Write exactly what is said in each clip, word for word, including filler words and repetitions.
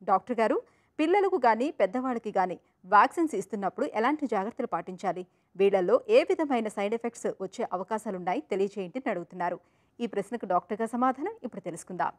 Doctor గారు, పిల్లలకు గాని పెద్దవాళ్ళకి గాని వ్యాక్సిన్స్ ఇస్తున్నప్పుడు ఎలాంటి జాగ్రత్తలు పాటించాలి? వీళ్ళల్లో ఏ విధమైన సైడ్ ఎఫెక్ట్స్ వచ్చే అవకాశాలున్నాయి తెలియజేయండి అని అడుగుతున్నారు. ఈ ప్రశ్నకు డాక్టర్ గారి సమాధానం ఇప్పుడు తెలుసుకుందాం.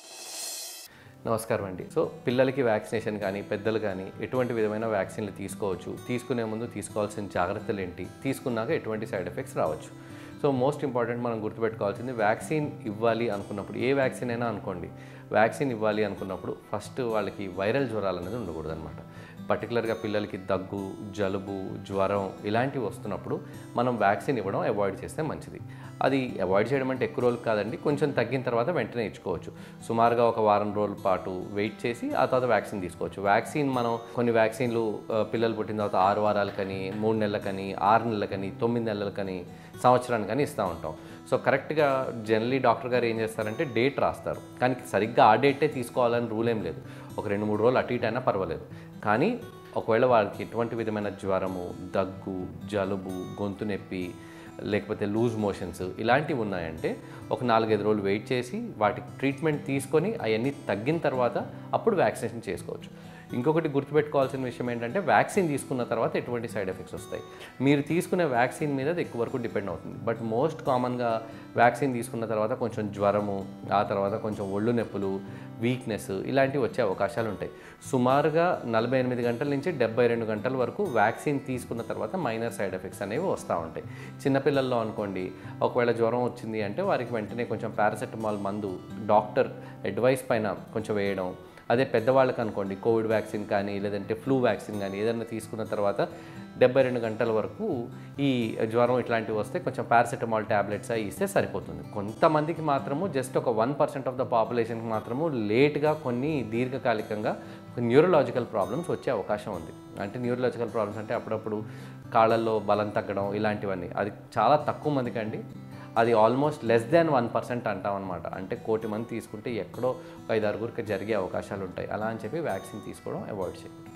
నమస్కారం అండి. సో పిల్లలకి వ్యాక్సినేషన్ కానీ పెద్దలు కానీ ఎటువంటి విధమైన వ్యాక్సిన్లు తీసుకోవచ్చు, తీసుకునే ముందు తీసుకోవాల్సిన జాగ్రత్తలు ఏంటి, తీసుకున్నాక ఎటువంటి సైడ్ ఎఫెక్ట్స్ రావచ్చు. సో మోస్ట్ ఇంపార్టెంట్ మనం గుర్తుపెట్టుకోవాల్సింది, వ్యాక్సిన్ ఇవ్వాలి అనుకున్నప్పుడు, ఏ వ్యాక్సిన్ అయినా అనుకోండి, వ్యాక్సిన్ ఇవ్వాలి అనుకున్నప్పుడు ఫస్ట్ వాళ్ళకి వైరల్ జ్వరాలు అనేది ఉండకూడదు అనమాట. పర్టికులర్గా పిల్లలకి దగ్గు, జలుబు, జ్వరం ఇలాంటివి వస్తున్నప్పుడు మనం వ్యాక్సిన్ ఇవ్వడం అవాయిడ్ చేస్తే మంచిది. అది అవాయిడ్ చేయడం అంటే ఎక్కువ రోజులు కాదండి, కొంచెం తగ్గిన తర్వాత వెంటనే ఇచ్చుకోవచ్చు. సుమారుగా ఒక వారం రోజుల పాటు వెయిట్ చేసి ఆ తర్వాత వ్యాక్సిన్ తీసుకోవచ్చు. వ్యాక్సిన్ మనం కొన్ని వ్యాక్సిన్లు పిల్లలు పుట్టిన తర్వాత ఆరు వారాలకని, మూడు నెలలకని, ఆరు నెలలకని, తొమ్మిది నెలలకని, సంవత్సరానికని ఇస్తూ ఉంటాం. సో కరెక్ట్గా జనరలీ డాక్టర్ గారు ఏం చేస్తారంటే డేట్ రాస్తారు, కానీ సరిగ్గా ఆ డేటే తీసుకోవాలని రూల్ ఏం లేదు. ఒక రెండు మూడు రోజులు అటు ఇటు అయినా పర్వాలేదు. కానీ ఒకవేళ వాళ్ళకి ఎటువంటి విధమైన జ్వరము, దగ్గు, జలుబు, గొంతు నొప్పి, లేకపోతే లూజ్ మోషన్స్ ఇలాంటివి ఉన్నాయంటే ఒక నాలుగైదు రోజులు వెయిట్ చేసి వాటికి ట్రీట్మెంట్ తీసుకొని అవన్నీ తగ్గిన తర్వాత అప్పుడు వ్యాక్సినేషన్ చేసుకోవచ్చు. ఇంకొకటి గుర్తుపెట్టుకోవాల్సిన విషయం ఏంటంటే, వ్యాక్సిన్ తీసుకున్న తర్వాత ఎటువంటి సైడ్ ఎఫెక్ట్స్ వస్తాయి, మీరు తీసుకునే వ్యాక్సిన్ మీద ఎక్కువ వరకు డిపెండ్ అవుతుంది. బట్ మోస్ట్ కామన్గా వ్యాక్సిన్ తీసుకున్న తర్వాత కొంచెం జ్వరము, ఆ తర్వాత కొంచెం ఒళ్ళు నొప్పులు, వీక్నెస్ ఇలాంటివి వచ్చే అవకాశాలు ఉంటాయి. సుమారుగా నలభై ఎనిమిది గంటల నుంచి డెబ్బై రెండు గంటల వరకు వ్యాక్సిన్ తీసుకున్న తర్వాత మైనర్ సైడ్ ఎఫెక్ట్స్ అనేవి వస్తూ ఉంటాయి. చిన్నపిల్లల్లో అనుకోండి, ఒకవేళ జ్వరం వచ్చింది అంటే వారికి వెంటనే కొంచెం పారాసెటమాల్ మందు డాక్టర్ అడ్వైస్ పైన కొంచెం వేయడం. అదే పెద్దవాళ్ళకి అనుకోండి, కోవిడ్ వ్యాక్సిన్ కానీ లేదంటే ఫ్లూ వ్యాక్సిన్ కానీ ఏదైనా తీసుకున్న తర్వాత డెబ్బై రెండు గంటల వరకు ఈ జ్వరం ఇట్లాంటివి వస్తే కొంచెం పారాసెటమాల్ ట్యాబ్లెట్స్ అవి ఇస్తే సరిపోతుంది. కొంతమందికి మాత్రము, జస్ట్ ఒక వన్ పర్సెంట్ ఆఫ్ ద పాపులేషన్కి మాత్రము లేట్గా కొన్ని దీర్ఘకాలికంగా న్యూరలాజికల్ ప్రాబ్లమ్స్ వచ్చే అవకాశం ఉంది. అంటే న్యూరలాజికల్ ప్రాబ్లమ్స్ అంటే అప్పుడప్పుడు కాళ్ళల్లో బలం తగ్గడం ఇలాంటివన్నీ, అది చాలా తక్కువ మందికి అండి. అది almost less than one percent అంటాం అనమాట. అంటే కోటి మంది తీసుకుంటే ఎక్కడో ఐదు ఆరుగురికి జరిగే అవకాశాలు ఉంటాయి. అలా అని చెప్పి వ్యాక్సిన్ తీసుకోవడం అవాయిడ్ చేయండి.